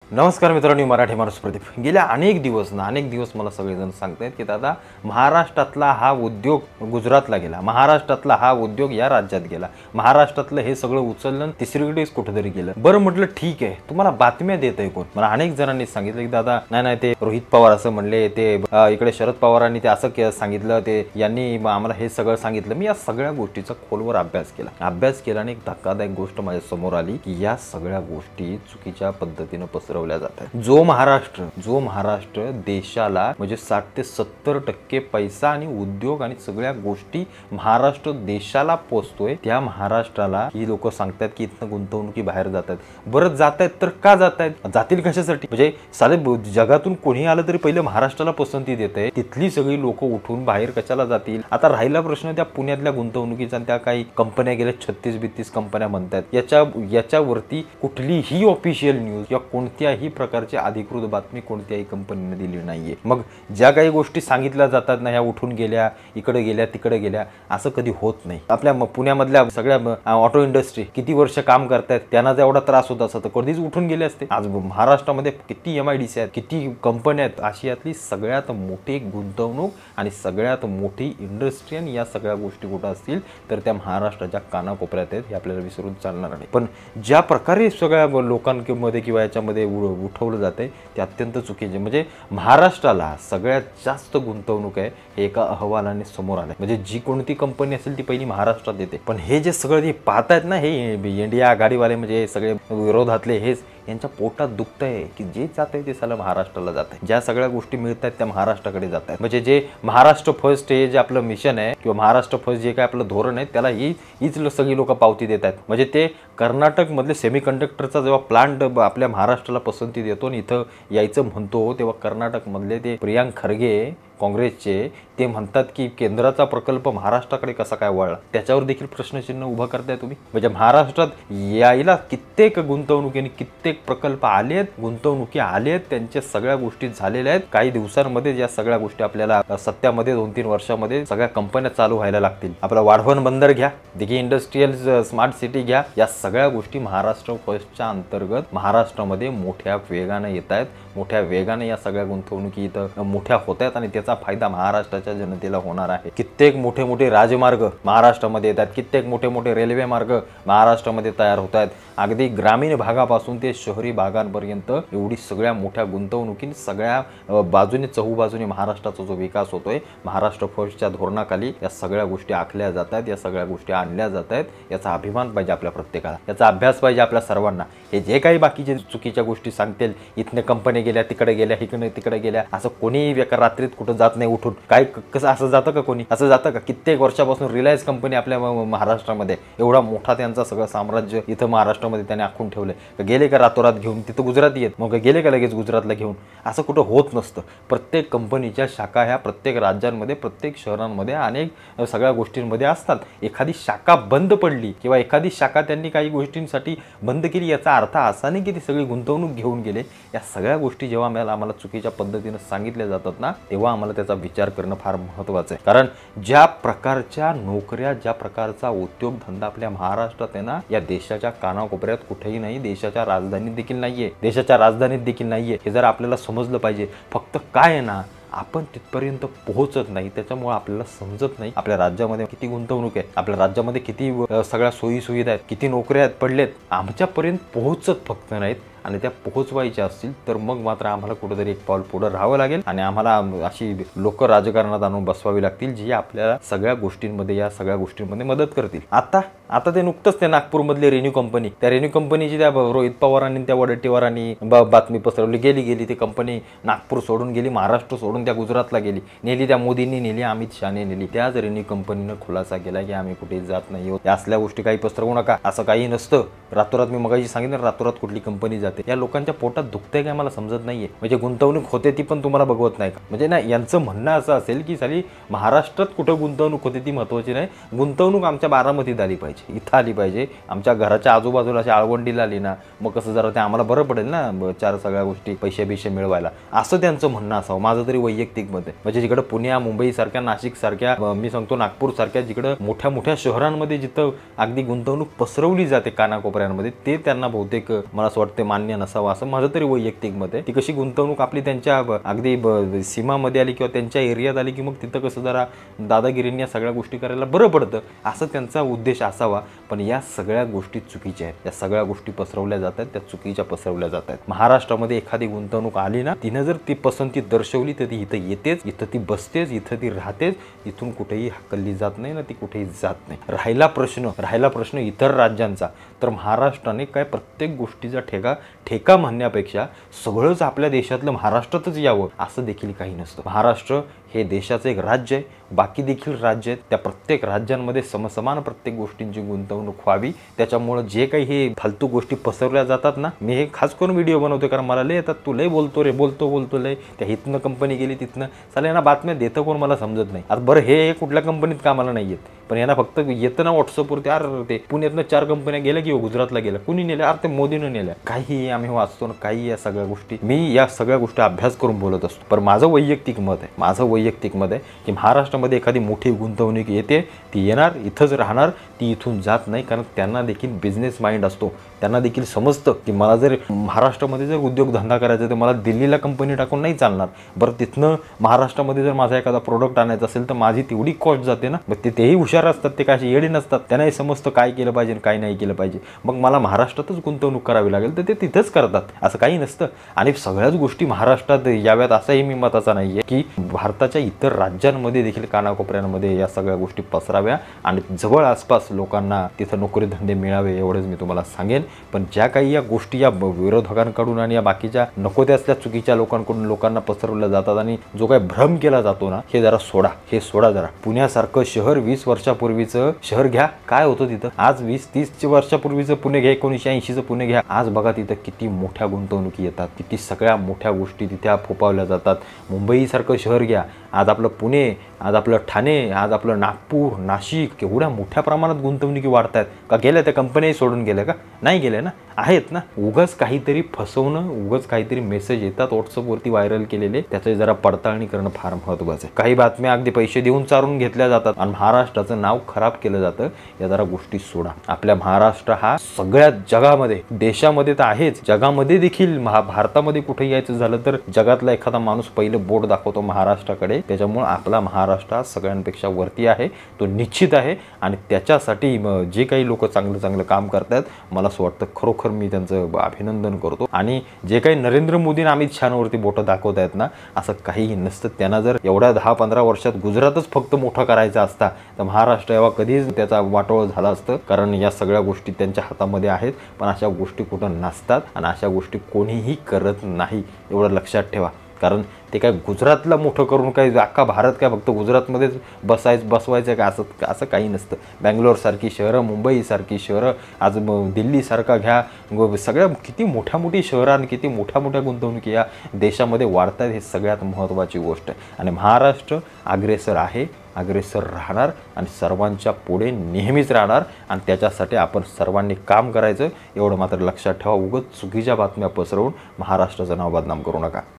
नमस्कार मित्रांनो, मराठी माणूस प्रदीप. गेल्या अनेक दिवस मला सगळेजण सांगतायत की दादा, महाराष्ट्रातला हा उद्योग गुजरातला गेला, महाराष्ट्रातला हा उद्योग या राज्यात गेला, महाराष्ट्रातलं हे सगळं उचललं तिसरीकडेच कुठेतरी गेलं. बरं म्हटलं ठीक आहे, तुम्हाला बातम्या देत आहे कोण? मला अनेक जणांनी सांगितलं की दादा नाही ते रोहित पवार असं म्हणले, ते इकडे शरद पवारांनी ते असं सांगितलं, ते यांनी आम्हाला हे सगळं सांगितलं. मी या सगळ्या गोष्टीचा खोलवर अभ्यास केला आणि एक धक्कादायक गोष्ट माझ्या समोर आली की या सगळ्या गोष्टी चुकीच्या पद्धतीने पसरवल्या जातात. जो महाराष्ट्र देशाला म्हणजे 60 ते 70% पैसा आणि उद्योग आणि सगळ्या गोष्टी महाराष्ट्र देशाला पोचतोय, त्या महाराष्ट्राला ही लोक सांगतात की इथनं गुंतवणुकी बाहेर जातात. बरं जात आहेत तर का जात आहेत? जातील कशासाठी? म्हणजे साधे जगातून कोणी आलं तरी पहिले महाराष्ट्राला पसंती देते, तिथली सगळी लोक उठून बाहेर कशाला जातील? आता राहिला प्रश्न त्या पुण्यातल्या गुंतवणुकीचा. त्या काही कंपन्या गेल्या 36-32 कंपन्या म्हणतात. याच्यावरती कुठलीही ऑफिशियल न्यूज या कोणत्याही प्रकारची अधिकृत बातमी कोणत्याही कंपनीने दिली नाहीये. मग ज्या काही गोष्टी सांगितल्या जातात ना, ह्या उठून गेल्या, इकडे गेल्या, तिकडे गेल्या, असं कधी होत नाही. आपल्या पुण्यामधल्या सगळ्या ऑटो इंडस्ट्री किती वर्ष काम करतायत, त्यांना जर एवढा त्रास होत असता तर कधीच उठून गेले असते. आज महाराष्ट्रामध्ये किती MIDC आहेत, किती कंपन्या आहेत. आशियातली सगळ्यात मोठी गुंतवणूक आणि सगळ्यात मोठी इंडस्ट्री आणि या सगळ्या गोष्टी कुठं असतील तर त्या महाराष्ट्राच्या कानाकोपऱ्यात आहेत. हे आपल्याला विसरून चालणार नाही. पण ज्या प्रकारे सगळ्या लोकांमध्ये किंवा याच्यामध्ये उठवलं जाते ते अत्यंत चुकीचे. म्हणजे महाराष्ट्राला सगळ्यात जास्त गुंतवणूक आहे हे एका अहवालाने समोर आलंय. म्हणजे जी कोणती कंपनी असेल ती पहिली महाराष्ट्रात येते. पण हे जे सगळं जे पाहतायत ना, हे इंडिया आघाडीवाले म्हणजे सगळे विरोधातले, हेच यांच्या पोटात दुखत आहे की जे जात आहे ते साला महाराष्ट्राला जात आहे. ज्या सगळ्या गोष्टी मिळत आहेत त्या महाराष्ट्राकडे जात आहेत. म्हणजे जे महाराष्ट्र फर्स्ट हे जे आपलं मिशन आहे किंवा महाराष्ट्र फर्स्ट जे काय आपलं धोरण आहे त्याला हीच सगळी लोक पावती देत आहेत. म्हणजे ते कर्नाटक मधले सेमीकंडक्टरचा जेव्हा प्लांट आपल्या महाराष्ट्राला पसंती देतो आणि इथं यायचं म्हणतो, तेव्हा कर्नाटक मधले ते प्रियांक खरगे काँग्रेसचे ते म्हणतात की केंद्राचा प्रकल्प महाराष्ट्राकडे कसा काय वळला, त्याच्यावर देखील प्रश्नचिन्ह उभं करताय तुम्ही. म्हणजे महाराष्ट्रात यायला कित्येक गुंतवणुकीने कित्येक प्रकल्प आलेत, गुंतवणुकी आलेत, त्यांच्या सगळ्या गोष्टी झालेल्या आहेत. काही दिवसांमध्ये या सगळ्या गोष्टी आपल्याला सत्यामध्ये 2-3 वर्षामध्ये सगळ्या कंपन्या चालू व्हायला लागतील. आपला वाढवण बंदर घ्या, दिघी इंडस्ट्रियल स्मार्ट सिटी घ्या, या सगळ्या गोष्टी महाराष्ट्र फर्स्टच्या अंतर्गत महाराष्ट्रामध्ये मोठ्या वेगाने येत आहेत. मोठ्या वेगाने या सगळ्या गुंतवणुकी इथं मोठ्या होत आहेत आणि त्याचा फायदा महाराष्ट्राच्या जनतेला होणार आहे. कित्येक मोठे राजमार्ग महाराष्ट्रामध्ये येतात, कित्येक मोठे रेल्वे मार्ग महाराष्ट्रामध्ये तयार होत आहेत. अगदी ग्रामीण भागापासून ते शहरी भागांपर्यंत एवढी सगळ्या मोठ्या गुंतवणुकी सगळ्या बाजूने चहूबाजूने महाराष्ट्राचा जो विकास होतोय महाराष्ट्र फर्स्टच्या धोरणाखाली या सगळ्या गोष्टी आखल्या जात आहेत, या सगळ्या गोष्टी आणल्या जात आहेत. याचा अभिमान पाहिजे आपल्या प्रत्येकाला, याचा अभ्यास पाहिजे आपल्या सर्वांना. हे जे काही बाकीचे चुकीच्या गोष्टी सांगतील, इथने कंपनी गेल्या, तिकडे गेल्या, इकडे तिकडे गेल्या, असं कोणीही एका रात्रीत कुठं जात नाही उठून. काय कसं असं जातं का? कोणी असं जातं का? कित्येक वर्षापासून रिलायन्स कंपनी आपल्या महाराष्ट्रामध्ये एवढा मोठा त्यांचा सगळं साम्राज्य इथं महाराष्ट्रामध्ये त्याने आखून ठेवलंय. गेले का रातोरात घेऊन? तिथं गुजराती आहेत, मग गेले का लगेच गुजरातला घेऊन? असं कुठं होत नसतं. प्रत्येक कंपनीच्या शाखा ह्या प्रत्येक राज्यांमध्ये, प्रत्येक शहरांमध्ये, अनेक सगळ्या गोष्टींमध्ये असतात. एखादी शाखा बंद पडली किंवा एखादी शाखा त्यांनी काही गोष्टींसाठी बंद केली, याचा अर्थ असा नाही की ती सगळी गुंतवणूक घेऊन गेले. या सगळ्या गोष्टी जेव्हा आम्हाला चुकीच्या पद्धतीने सांगितल्या जातात ना, तेव्हा आम्हाला त्याचा विचार करणं फार महत्त्वाचं आहे. कारण ज्या प्रकारच्या नोकऱ्या, ज्या प्रकारचा उद्योगधंदा आपल्या महाराष्ट्रात आहे ना, या देशाच्या कानाकोपऱ्यात कुठेही नाही, देशाच्या राजधानीत देखील नाहीये. हे जर आपल्याला समजलं पाहिजे. फक्त काय आहे ना, आपण तिथपर्यंत पोहोचत नाही, त्याच्यामुळे आपल्याला समजत नाही आपल्या राज्यामध्ये किती गुंतवणूक आहे, आपल्या राज्यामध्ये किती सगळ्या सोयी सुविधा आहेत, किती नोकऱ्या पडलेत. आमच्यापर्यंत पोहोचत फक्त नाहीत. आणि त्या पोहोचवायच्या असतील तर मग मात्र आम्हाला कुठेतरी एक पाऊल पुढे राहावं लागेल आणि आम्हाला अशी लोक राजकारणात आणून बसवावी लागतील जी आपल्याला सगळ्या गोष्टींमध्ये, या सगळ्या गोष्टींमध्ये मदत करतील. आता ते नुकतंच ते नागपूरमधली रेन्यू कंपनी, त्या रेन्यू कंपनीची त्या रोहित पवारांनी, त्या वडेट्टीवारांनी बातमी पसरवली. गेली ती कंपनी नागपूर सोडून गेली, महाराष्ट्र सोडून त्या गुजरातला गेली. नेली त्या मोदींनी नेली, अमित शहाने नेली. त्याच रेन्यू कंपनीनं खुलासा केला की आम्ही कुठेही जात नाही आहोत. या असल्या गोष्टी काही पसरवू नका. असं काही नसतं. रातोरात मी मगाशी सांगितलं, रातोरात कुठली कंपनी जाते. या लोकांच्या पोटात दुखतंय काय मला समजत नाहीये. म्हणजे गुंतवणूक होते ती पण तुम्हाला बघवत नाही का? म्हणजे ना, यांचं म्हणणं असं असेल की साली महाराष्ट्रात कुठं गुंतवणूक होते ती महत्वाची नाही, गुंतवणूक आमच्या बारामतीत आली पाहिजे. पाहिजे, इथं आली पाहिजे, आमच्या घराच्या आजूबाजूला अशी आळवंडीला आली ना मग कसं जरा ते आम्हाला बरं पडेल ना चार सगळ्या गोष्टी पैसे मिळवायला, असं त्यांचं म्हणणं असावं माझं तरी वैयक्तिक मत आहे. म्हणजे जिकडे पुण्या मुंबई सारख्या, नाशिक सारख्या, मी सांगतो नागपूर सारख्या जिकडे मोठ्या मोठ्या शहरांमध्ये जिथं अगदी गुंतवणूक पसरवली जाते कानाकोपऱ्यांमध्ये, ते त्यांना बहुतेक मला असं वाटतं मान्य नसावं असं माझं तरी वैयक्तिक मत आहे. ती कशी गुंतवणूक आपली त्यांच्या अगदी सीमामध्ये आली किंवा त्यांच्या एरियात आली की मग तिथं कसं जरा दादागिरींनी या सगळ्या गोष्टी करायला बरं पडतं, असं त्यांचा उद्देश असावा. पण या सगळ्या गोष्टी चुकीच्या आहेत, या सगळ्या गोष्टी पसरवल्या जात आहेत, त्या चुकीच्या पसरवल्या जात आहेत. महाराष्ट्रामध्ये एखादी गुंतवणूक आली ना, तिनं जर ती पसंती दर्शवली तर ती इथं येतेच, इथं ती बसतेच, इथं ती राहतेच, इथून कुठेही हकलली जात नाही ना, ती कुठेही जात नाही. राहिला प्रश्न इतर राज्यांचा, तर महाराष्ट्राने काय प्रत्येक गोष्टीचा ठेका म्हणण्यापेक्षा सगळंच आपल्या देशातलं महाराष्ट्रातच यावं असं देखील काही नसतं. महाराष्ट्र हे देशाचं एक राज्य आहे, बाकी देखील राज्य आहेत, त्या प्रत्येक राज्यांमध्ये समसमान प्रत्येक गोष्टींची गुंतवणूक व्हावी. त्याच्यामुळं जे काही हे फालतू गोष्टी पसरल्या जातात ना, मी हे खास करून व्हिडिओ बनवतो कारण मला लय येतात, तू लय बोलतो रे, बोलतो लय, त्या इथनं कंपनी गेली तिथनं, चालेल यांना बातम्या देतं कोण मला समजत नाही. आता बरं हे कुठल्या कंपनीत कामाला नाही येत, पण यांना फक्त येतं ना व्हॉट्सअपवरती, अरे ते पुण्यातनं 4 कंपन्या गेल्या किंवा गुजरातला गेल्या, कुणी नेल्या, अरे ते मोदीनं नेल्या, काही आम्ही वाचतो ना, काही या सगळ्या गोष्टी, मी या सगळ्या गोष्टी अभ्यास करून बोलत असतो. पण माझं वैयक्तिक मत आहे की महाराष्ट्रामध्ये एखादी मोठी गुंतवणूक येते, ती येणार, इथंच राहणार, ती इथून जात नाही. कारण त्यांना देखील बिझनेस माइंड असतो, त्यांना देखील समजतं की मला जर महाराष्ट्रामध्ये जर उद्योगधंदा करायचा तर मला दिल्लीला कंपनी टाकून नाही चालणार. बरं तिथनं महाराष्ट्रामध्ये जर माझा एखादा प्रोडक्ट आणायचा असेल तर माझी तेवढी कॉस्ट जाते ना. मग तेही हुशार असतात, ते काय येडी नसतात, त्यांनाही समजतं काय केलं पाहिजे काय नाही केलं पाहिजे. मग मला महाराष्ट्रातच गुंतवणूक करावी लागेल तर ते तिथंच करतात, असं काही नसतं. आणि सगळ्याच गोष्टी महाराष्ट्रात याव्यात असंही मी मताचा नाही आहे की भारताच्या इतर राज्यांमध्ये देखील कानाकोपऱ्यांमध्ये या सगळ्या गोष्टी पसराव्या आणि जवळ आसपास लोकांना तिथं नोकरी धंदे मिळावे, एवढंच मी तुम्हाला सांगेन. पण ज्या काही या गोष्टी या विरोधकांकडून आणि या बाकीच्या नको त्या असल्या चुकीच्या लोकांकडून लोकांना पसरवल्या जातात आणि जो काही भ्रम केला जातो ना, हे जरा सोडा जरा. पुण्यासारखं शहर 20 वर्षापूर्वीचं शहर घ्या, काय होतं तिथं. आज 20-30 वर्षापूर्वीचं पुणे घ्या, 1980चं पुणे घ्या, आज बघा तिथं किती मोठ्या गुंतवणुकी येतात, किती सगळ्या मोठ्या गोष्टी तिथे फोपावल्या जातात. मुंबईसारखं शहर घ्या, आज आपलं पुणे, आज आपलं ठाणे, आज आपलं नागपूर, नाशिक, केवढ्या मोठ्या प्रमाणात गुंतवणुकी वाढत आहेत का? गेल्या त्या कंपन्याही सोडून गेल्या का? नाही गेल्या ना, आहेत ना. उगाच काहीतरी फसवणं, उगाच काहीतरी मेसेज येतात व्हॉट्सअपवरती व्हायरल केलेले, त्याची जरा पडताळणी करणं फार महत्त्वाचं आहे. काही बातम्या अगदी पैसे देऊन चारून घेतल्या जातात आणि महाराष्ट्राचं नाव खराब केलं जातं. या जरा गोष्टी सोडा. आपल्या महाराष्ट्र हा सगळ्या जगामध्ये, देशामध्ये तर आहेच, जगामध्ये देखील, भारतामध्ये कुठे यायचं झालं तर जगातला एखादा माणूस पहिलं बोट दाखवतो महाराष्ट्राकडे. त्याच्यामुळे आपला महाराष्ट्र हा सगळ्यांपेक्षा वरती आहे, तो निश्चित आहे. आणि त्याच्यासाठी जे काही लोक चांगलं काम करतात, मला असं वाटतं खरोखर मी त्यांचं अभिनंदन करतो. आणि जे काही नरेंद्र मोदी आणि अमित शहावरती बोटं दाखवत आहेत ना, असं काहीही नसतं. त्यांना जर एवढ्या 10-15 वर्षात गुजरातच फक्त मोठं करायचं असता तर महाराष्ट्र एव्हा कधीच त्याचा वाटोळ झाला असतं. कारण या सगळ्या गोष्टी त्यांच्या हातामध्ये आहेत, पण अशा गोष्टी कुठं नसतात आणि अशा गोष्टी कोणीही करत नाही, एवढं लक्षात ठेवा. कारण ते काय गुजरातला मोठं करून काय अख्खा भारत काय फक्त गुजरातमध्येच बसवायचं काय, असं काही नसतं. बँगलोरसारखी शहरं, मुंबईसारखी शहरं, आज दिल्लीसारखा घ्या, सगळ्या किती मोठी शहरं आणि किती मोठ्या गुंतवणुकी या देशामध्ये वाढत आहेत, हे सगळ्यात महत्त्वाची गोष्ट आहे. आणि महाराष्ट्र अग्रेसर आहे, अग्रेसर राहणार आणि सर्वांच्या पुढे नेहमीच राहणार. आणि त्याच्यासाठी आपण सर्वांनी काम करायचं, एवढं मात्र लक्षात ठेवा. उगाच चुकीच्या बातम्या पसरवून महाराष्ट्राचं नाव बदनाम करू नका.